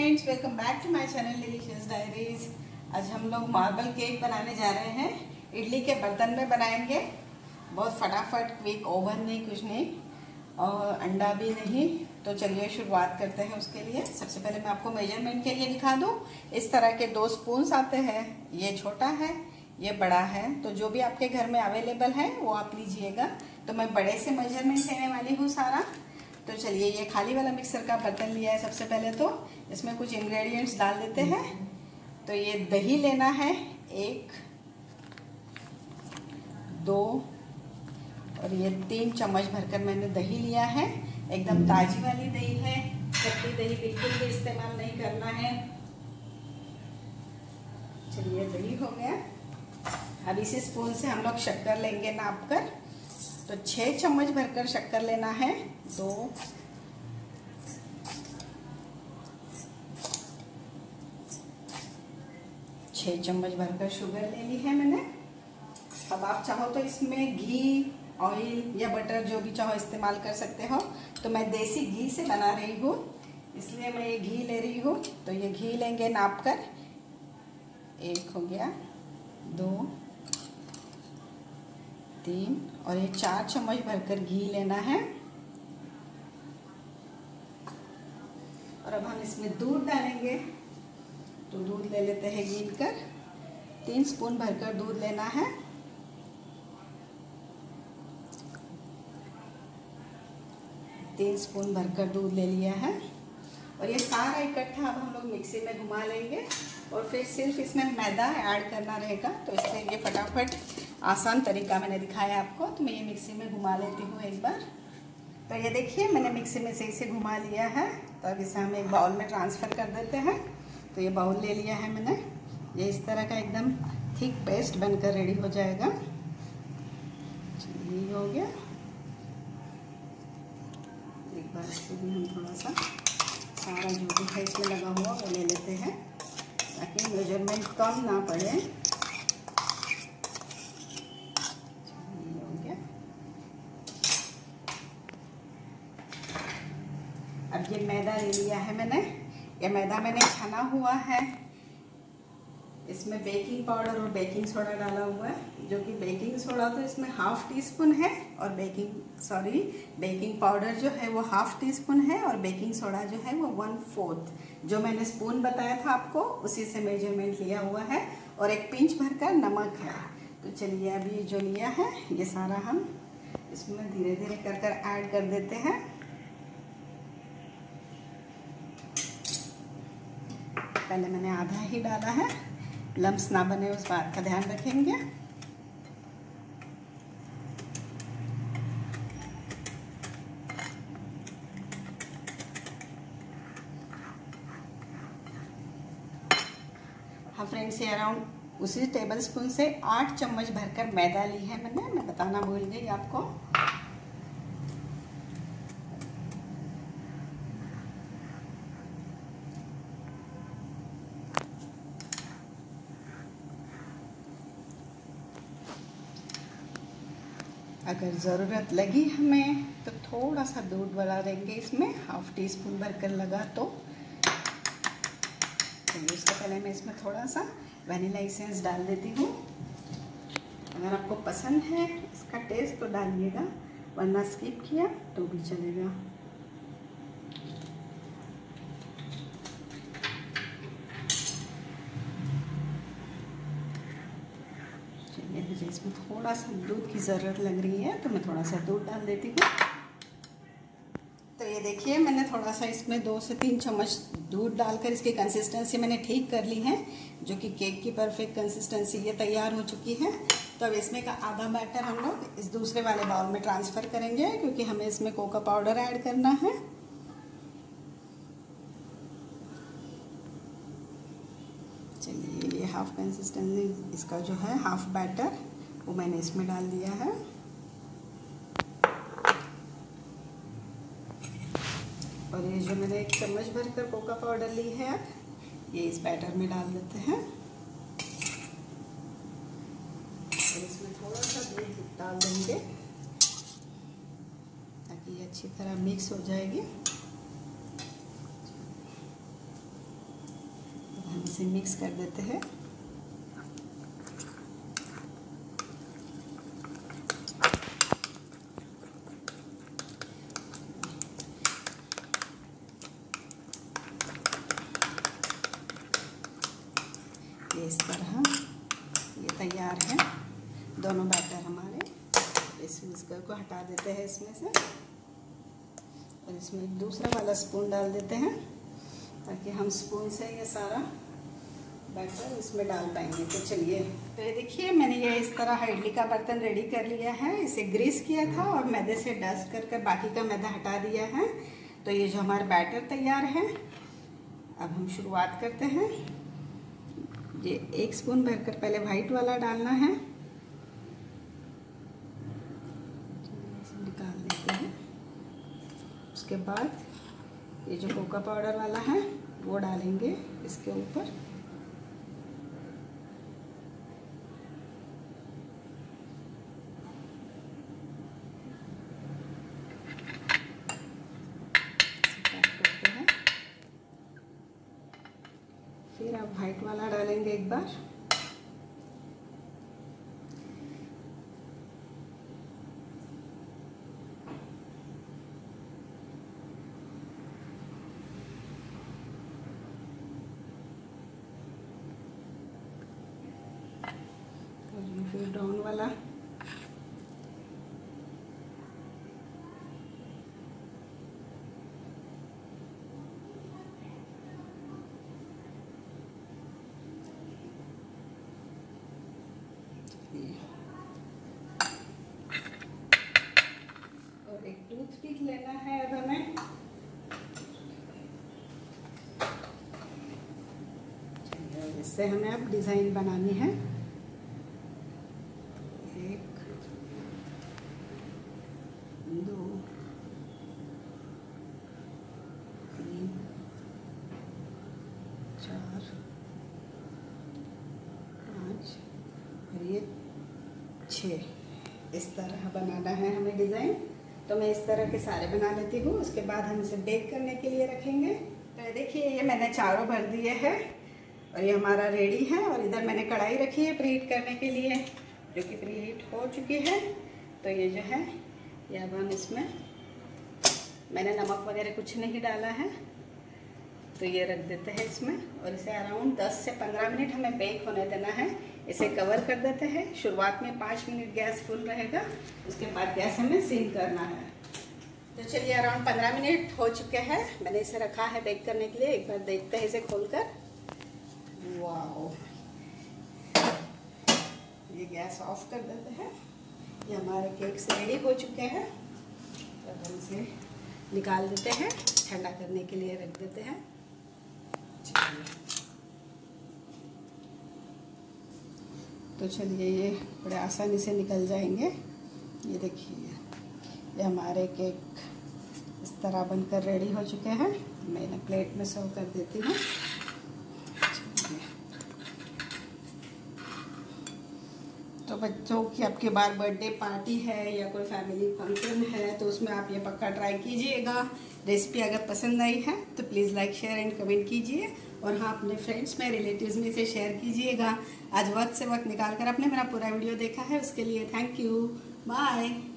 Friends, welcome back to my channel delicious diaries. आज हम लोग मार्बल केक बनाने जा रहे हैं। इडली के बर्तन में बनाएंगे। बहुत फटाफट, क्विक, ओवन नहीं, कुछ नहीं और अंडा भी नहीं। तो चलिए शुरुआत करते हैं। उसके लिए सबसे पहले मैं आपको मेजरमेंट के लिए दिखा दूं। इस तरह के 2 स्पून्स आते हैं। ये छोटा है, ये बड़ा है, तो जो भी आपके घर में अवेलेबल है वो आप लीजिएगा। तो मैं बड़े से मेजरमेंट लेने वाली हूँ सारा। तो चलिए, ये खाली वाला मिक्सर का बर्तन लिया है। सबसे पहले तो इसमें कुछ इंग्रेडिएंट्स डाल देते हैं। तो ये दही लेना है 1, 2 और ये 3 चम्मच भरकर मैंने दही लिया है। एकदम ताजी वाली दही है, खट्टी दही बिल्कुल भी इस्तेमाल नहीं करना है। चलिए, दही हो गया। अब इसी स्पून से हम लोग शक्कर लेंगे नाप कर। तो 6 चम्मच भरकर शक्कर लेना है। 2, 6 चम्मच भरकर शुगर ले ली है मैंने। अब आप चाहो तो इसमें घी, ऑयल या बटर जो भी चाहो इस्तेमाल कर सकते हो। तो मैं देसी घी से बना रही हूँ, इसलिए मैं ये घी ले रही हूँ। तो ये घी लेंगे नाप कर। 1 हो गया, 2, 3 और ये 4 चम्मच भरकर घी लेना है। और अब हम इसमें दूध डालेंगे। तो दूध ले लेते हैं गिन कर। 3 स्पून भरकर दूध लेना है। तीन स्पून भरकर दूध ले लिया है। और ये सारा इकट्ठा अब हम लोग मिक्सी में घुमा लेंगे। और फिर सिर्फ इसमें मैदा ऐड करना रहेगा। तो इसलिए ये फटाफट आसान तरीका मैंने दिखाया आपको। तो मैं ये मिक्सी में घुमा लेती हूँ एक बार। तो ये देखिए, मैंने मिक्सी में से इसे घुमा लिया है। तो अब इसे हम एक बाउल में ट्रांसफ़र कर देते हैं। तो ये बाउल ले लिया है मैंने। ये इस तरह का एकदम थिक पेस्ट बनकर रेडी हो जाएगा। ये हो गया। एक बार इसको भी हम थोड़ा सा सारा जो भी है इसमें लगा हुआ वो ले लेते हैं, ताकि मेजरमेंट कम ना पड़े। हो गया। अब ये मैदा ले लिया है मैंने। ये मैदा मैंने छना हुआ है। इसमें बेकिंग पाउडर और बेकिंग सोडा डाला हुआ है। जो कि बेकिंग सोडा तो इसमें ½ टीस्पून है और बेकिंग पाउडर जो है वो ½ टीस्पून है और बेकिंग सोडा जो है वो 1/4। जो मैंने स्पून बताया था आपको, उसी से मेजरमेंट लिया हुआ है। और 1 पिंच भरकर नमक है। तो चलिए, अभी जो लिया है ये सारा हम इसमें धीरे धीरे कर ऐड कर देते हैं। पहले मैंने आधा ही डाला है, लम्स ना बने उस बात का ध्यान रखेंगे। हाँ फ्रेंड्स, ये अराउंड उसी टेबल स्पून से 8 चम्मच भरकर मैदा ली है मैंने। मैं बताना भूल गई आपको। अगर ज़रूरत लगी हमें तो थोड़ा सा दूध बढ़ा देंगे इसमें। ½ टीस्पून भरकर लगा तो उसके पहले मैं इसमें थोड़ा सा वनीला एसेंस डाल देती हूँ। अगर आपको पसंद है इसका टेस्ट तो डालिएगा, वरना स्किप किया तो भी चलेगा। मुझे इसमें थोड़ा सा दूध की ज़रूरत लग रही है, तो मैं थोड़ा सा दूध डाल देती हूँ। तो ये देखिए, मैंने थोड़ा सा इसमें 2 से 3 चम्मच दूध डालकर इसकी कंसिस्टेंसी मैंने ठीक कर ली है, जो कि केक की परफेक्ट कंसिस्टेंसी ये तैयार हो चुकी है। तो अब इसमें का आधा बैटर हम लोग इस दूसरे वाले बाउल में ट्रांसफ़र करेंगे, क्योंकि हमें इसमें कोका पाउडर ऐड करना है। चलिए, ये हाफ कंसिस्टेंसी इसका जो है, हाफ बैटर वो मैंने इसमें डाल दिया है। और ये जो मैंने 1 चम्मच भरकर कोका पाउडर ली है, ये इस बैटर में डाल देते हैं। और इसमें थोड़ा सा दूध डाल देंगे, ताकि ये अच्छी तरह मिक्स हो जाएगी। इसे मिक्स कर देते हैं। इस तरह ये तैयार है दोनों बैटर हमारे। इस मिक्सर को हटा देते हैं इसमें से और इसमें दूसरा वाला स्पून डाल देते हैं ताकि हम स्पून से ये सारा बैटर इसमें डाल पाएंगे। तो चलिए, तो ये देखिए मैंने ये इस तरह इडली का बर्तन रेडी कर लिया है। इसे ग्रीस किया था और मैदे से डस्ट कर कर बाकी का मैदा हटा दिया है। तो ये जो हमारा बैटर तैयार है, अब हम शुरुआत करते हैं। ये 1 स्पून भरकर पहले वाइट वाला डालना है, निकाल देते हैं। उसके बाद ये जो कोका पाउडर वाला है वो डालेंगे इसके ऊपर। फिर आप वाइट वाला डालेंगे एक बार। फिर ब्राउन वाला, और एक टूथपिक लेना है अब हमें। इससे हमें अब डिजाइन बनानी है। 1 2 3 4 5 और ये 6। इस तरह बनाना है हमें डिज़ाइन। तो मैं इस तरह के सारे बना लेती हूँ। उसके बाद हम इसे बेक करने के लिए रखेंगे। तो देखिए ये मैंने चारों भर दिए हैं और ये हमारा रेडी है। और इधर मैंने कढ़ाई रखी है प्रीहीट करने के लिए, जो कि प्रीहीट हो चुकी है। तो ये जो है ये अब हम इसमें, मैंने नमक वगैरह कुछ नहीं डाला है, तो ये रख देते हैं इसमें। और इसे अराउंड 10 से 15 मिनट हमें बेक होने देना है। इसे कवर कर देते हैं। शुरुआत में 5 मिनट गैस फुल रहेगा, उसके बाद गैस हमें सिम करना है। तो चलिए अराउंड 15 मिनट हो चुके हैं। मैंने इसे रखा है बेक करने के लिए। एक बार देखते हैं इसे खोलकर। वाओ, ये गैस ऑफ कर देते हैं। ये हमारे केक्स रेडी हो चुके हैं। तो हम इसे निकाल देते हैं, ठंडा करने के लिए रख देते हैं। तो चलिए ये बड़े आसानी से निकल जाएंगे। ये देखिए ये हमारे केक इस तरह बनकर रेडी हो चुके हैं। मैं इन्हें प्लेट में सर्व कर देती हूँ। तो बच्चों की आपके बार बर्थडे पार्टी है या कोई फैमिली फंक्शन है तो उसमें आप ये पक्का ट्राई कीजिएगा। रेसिपी अगर पसंद आई है तो please like share and comment कीजिए। और हाँ, अपने फ्रेंड्स में रिलेटिव्स में से शेयर कीजिएगा। आज वक्त से वक्त निकाल कर आपने मेरा पूरा वीडियो देखा है, उसके लिए थैंक यू। बाय।